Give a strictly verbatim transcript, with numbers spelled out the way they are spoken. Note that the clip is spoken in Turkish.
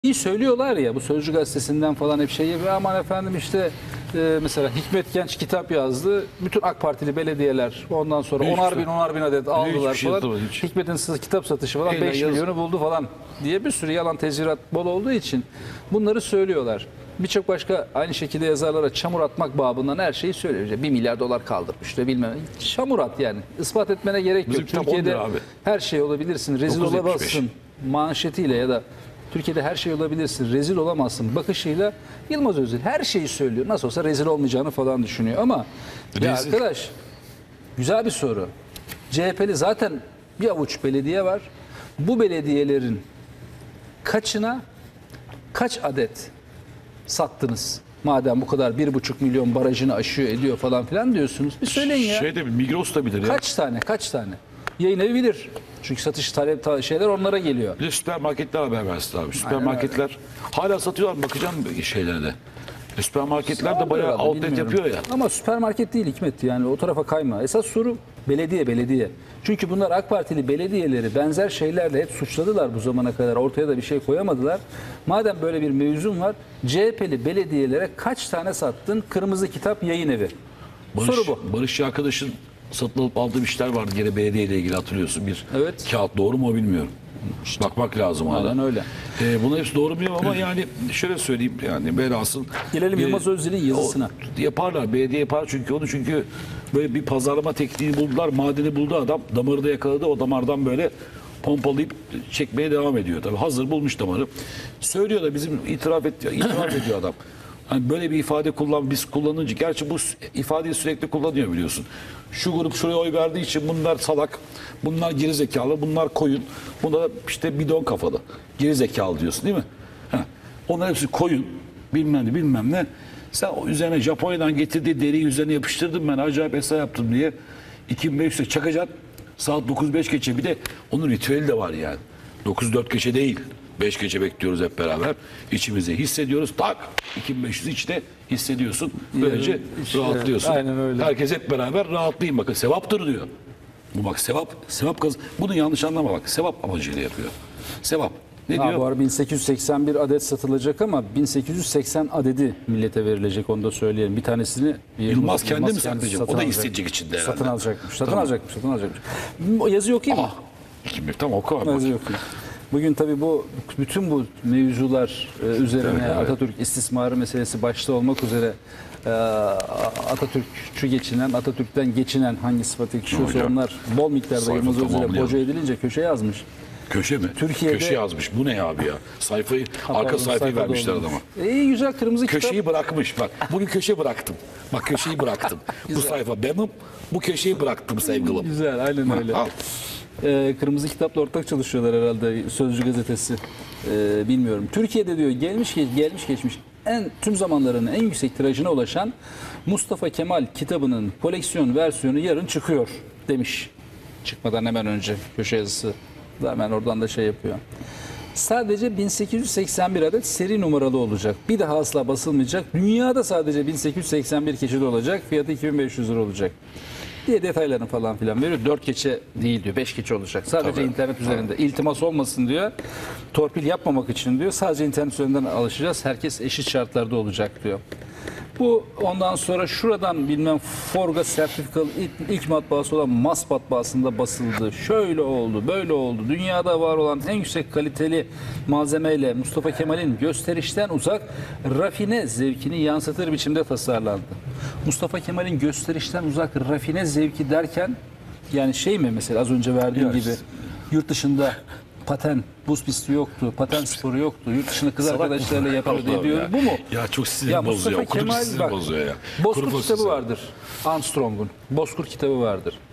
İyi söylüyorlar ya, bu Sözcü gazetesinden falan hep şey yapıyor. Aman efendim işte e, mesela Hikmet Genç kitap yazdı. Bütün AK Partili belediyeler ondan sonra Hiç onar şey. bin onar bin adet aldılar şey falan. yapamadı, hiç. Hikmet'in sı- kitap satışı falan Aynen, beş yaz- milyonu buldu falan diye bir sürü yalan tezvirat bol olduğu için bunları söylüyorlar. Birçok başka aynı şekilde yazarlara çamur atmak babından her şeyi söylüyor. İşte bir milyar dolar kaldırmış işte bilmem. Çamur at yani. Ispat etmene gerek Bizim yok. kitap on Türkiye'de lira abi. her şey olabilirsin. Rezil dokuz yetmiş beş. olamazsın manşetiyle ya da Türkiye'de her şey olabilirsin, rezil olamazsın bakışıyla Yılmaz Özdil her şeyi söylüyor. Nasıl olsa rezil olmayacağını falan düşünüyor ama ya Rezil. arkadaş güzel bir soru. C H P'li zaten bir avuç belediye var. Bu belediyelerin kaçına kaç adet sattınız? Madem bu kadar bir buçuk milyon barajını aşıyor ediyor falan filan diyorsunuz. Bir söyleyin ya. Şey de Migros da bilir ya. Kaç tane kaç tane? Yayın evi bilir. Çünkü satış talep ta- şeyler onlara geliyor. Bir de süpermarketler haber versin abi. Süpermarketler hala satıyorlar, bakacağım şeylere de. E, Süpermarketler de Vardır bayağı herhalde, outlet bilmiyorum. yapıyor ya. Ama süpermarket değil Hikmet, yani o tarafa kayma. Esas soru belediye belediye. Çünkü bunlar AK Partili belediyeleri benzer şeylerle hep suçladılar bu zamana kadar. Ortaya da bir şey koyamadılar. Madem böyle bir mevzum var, C H P'li belediyelere kaç tane sattın? Kırmızı Kitap Yayın Evi. Barış, Soru bu. Barış arkadaşın satın alıp aldığı işler vardı gene belediye ile ilgili, hatırlıyorsun, bir Evet. kağıt, doğru mu o bilmiyorum. Bakmak lazım hala. Aynen öyle. Ee, bunlar hepsi doğru mu bilmiyorum ama yani şöyle söyleyeyim, yani velhasıl. Gelelim e, Yılmaz Özdil'in yazısına. o- yaparlar, belediye yapar çünkü onu, çünkü böyle bir pazarlama tekniği buldular, madeni buldu adam, damarı da yakaladı, o damardan böyle pompalayıp çekmeye devam ediyor. Tabii hazır bulmuş damarı. Söylüyor da bizim itiraf, et, itiraf ediyor adam. Hani böyle bir ifade kullan, biz kullanınca, gerçi bu ifadeyi sürekli kullanıyor biliyorsun. Şu grup şuraya oy verdiği için bunlar salak, bunlar geri zekalı, bunlar koyun, bunlar işte bidon kafalı. Geri zekalı diyorsun değil mi? Heh. Onların hepsi koyun, bilmem ne bilmem ne. Sen o üzerine Japonya'dan getirdiği deriyi üzerine yapıştırdım, ben acayip hesap yaptım diye. iki bin beş yüze çakacaksın. Saat dokuz beş geçe, bir de onun ritüeli de var yani. dokuz dört geçe değil. beş gece bekliyoruz hep beraber. İçimize hissediyoruz. Tak! iki bin beş yüz içte hissediyorsun. Böylece İşte, rahatlıyorsun. aynen öyle. Herkes hep beraber rahatlayın. Bakın sevaptır diyor. Bu bak sevap. Sevap kaz. Bunu yanlış anlama bak. Sevap amacıyla yapıyor. Sevap. Ne Ha, diyor? bu arada bin sekiz yüz seksen bir adet satılacak ama bin sekiz yüz seksen adedi millete verilecek, onu da söyleyelim. Bir tanesini Yılmaz kendi mi kendisi saklayacak? satın O da alacak. isteyecek içinde herhalde. Satın alacakmış. Satın Tamam. alacakmış. Satın alacakmış. O yazı okuyayım mı? Ah, iki bin, tamam oku abi. Yazı okuyayım. Bugün tabii bu bütün bu mevzular e, üzerine Evet, evet. Atatürk istismarı meselesi başta olmak üzere e, Atatürkçü geçinen, Atatürk'ten geçinen hangi sıfatı yakışıyorsa Hocam, onlar bol miktarda sayfa Yılmaz Özdil'e tamamlayalım. boca edilince köşe yazmış. Köşe mi? Türkiye'de- Köşe yazmış. Bu ne ya abi ya? Sayfayı, Ha, arka pardon, sayfayı sayfada vermişler olmamış. adama. İyi güzel, kırmızı kitap. Köşeyi bırakmış bak. Bugün köşe bıraktım. Bak köşeyi bıraktım. Bu sayfa benim. Bu köşeyi bıraktım sevgilim. Güzel, aynen öyle. Al. Ee, Kırmızı Kitap'la ortak çalışıyorlar herhalde, Sözcü gazetesi. Ee, bilmiyorum. Türkiye'de diyor gelmiş geç- gelmiş geçmiş en tüm zamanların en yüksek tirajına ulaşan Mustafa Kemal kitabının koleksiyon versiyonu yarın çıkıyor demiş. Çıkmadan hemen önce köşe yazısı. Hemen oradan da şey yapıyor. Sadece bin sekiz yüz seksen bir adet seri numaralı olacak. Bir daha asla basılmayacak. Dünyada sadece bin sekiz yüz seksen bir keçeli olacak. Fiyatı iki bin beş yüz lira olacak diye detaylarını falan filan veriyor. dört keçe değil diyor, beş keçe olacak. Sadece Tabii. internet üzerinde. İltimas olmasın diyor. Torpil yapmamak için diyor. Sadece internet üzerinden alışacağız. Herkes eşit şartlarda olacak diyor. Bu ondan sonra şuradan bilmem Forga sertifikalı ilk, ilk matbaası olan Mas matbaasında basıldı. Şöyle oldu, böyle oldu. Dünyada var olan en yüksek kaliteli malzemeyle Mustafa Kemal'in gösterişten uzak rafine zevkini yansıtır biçimde tasarlandı. Mustafa Kemal'in gösterişten uzak rafine zevki derken yani şey mi mesela az önce verdiğim Yes. gibi yurt dışında paten, buz pisti yoktu, paten sporu yoktu. Yurt dışında kız Salak arkadaşlarıyla bu. yapıyordu Allah diyor. ya. Bu mu? Ya çok sinir Mustafa bozuyor. Okudum, Kemal sinir bak, bozuyor ya. Bozkurt Kuru kitabı fasulye. vardır. Armstrong'un. Bozkurt kitabı vardır.